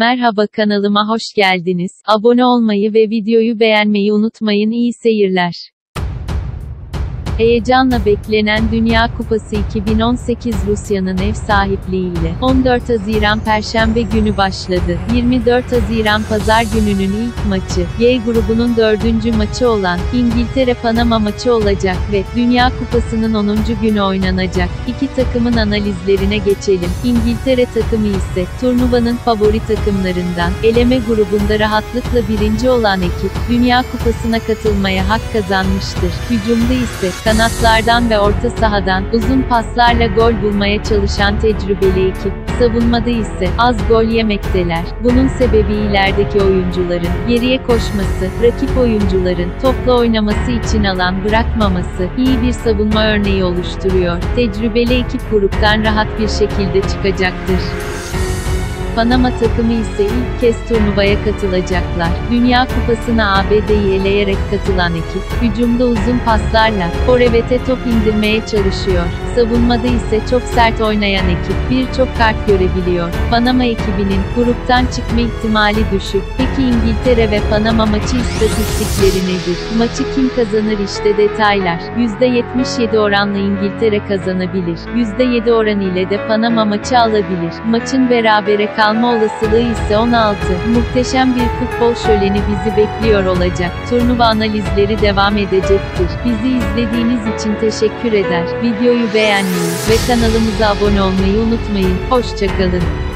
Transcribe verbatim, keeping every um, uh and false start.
Merhaba, kanalıma hoş geldiniz. Abone olmayı ve videoyu beğenmeyi unutmayın. İyi seyirler. Heyecanla beklenen Dünya Kupası iki bin on sekiz Rusya'nın ev sahipliğiyle on dört Haziran Perşembe günü başladı. yirmi dört Haziran Pazar gününün ilk maçı, G grubunun dördüncü maçı olan İngiltere-Panama maçı olacak ve Dünya Kupası'nın onuncu günü oynanacak. İki takımın analizlerine geçelim. İngiltere takımı ise turnuvanın favori takımlarından, eleme grubunda rahatlıkla birinci olan ekip, Dünya Kupası'na katılmaya hak kazanmıştır. Hücumda ise kanatlardan ve orta sahadan uzun paslarla gol bulmaya çalışan tecrübeli ekip, savunmada ise az gol yemekteler. Bunun sebebi ilerideki oyuncuların geriye koşması, rakip oyuncuların topla oynaması için alan bırakmaması iyi bir savunma örneği oluşturuyor. Tecrübeli ekip gruptan rahat bir şekilde çıkacaktır. Panama takımı ise ilk kez turnuvaya katılacaklar. Dünya Kupası'na A B D'yi eleyerek katılan ekip, hücumda uzun paslarla forvete top indirmeye çalışıyor. Savunmada ise çok sert oynayan ekip birçok kart görebiliyor. Panama ekibinin gruptan çıkma ihtimali düşük. Peki İngiltere ve Panama maçı istatistikleri nedir? Maçı kim kazanır? İşte detaylar. yüzde yetmiş yedi oranla İngiltere kazanabilir. yüzde yedi oran ile de Panama maçı alabilir. Maçın berabere kalma olasılığı ise on altı. Muhteşem bir futbol şöleni bizi bekliyor olacak. Turnuva analizleri devam edecektir. Bizi izlediğiniz için teşekkür eder. Videoyu beğenmeyi ve kanalımıza abone olmayı unutmayın. Hoşça kalın.